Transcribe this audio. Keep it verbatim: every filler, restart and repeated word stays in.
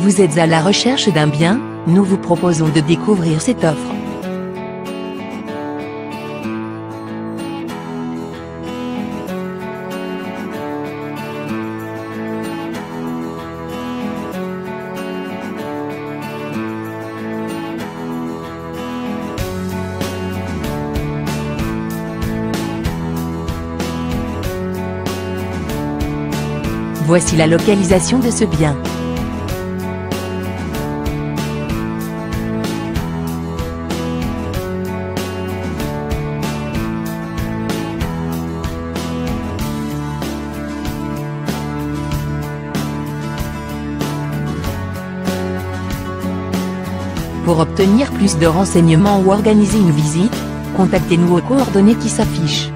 Vous êtes à la recherche d'un bien? Nous vous proposons de découvrir cette offre. Voici la localisation de ce bien. Pour obtenir plus de renseignements ou organiser une visite, contactez-nous aux coordonnées qui s'affichent.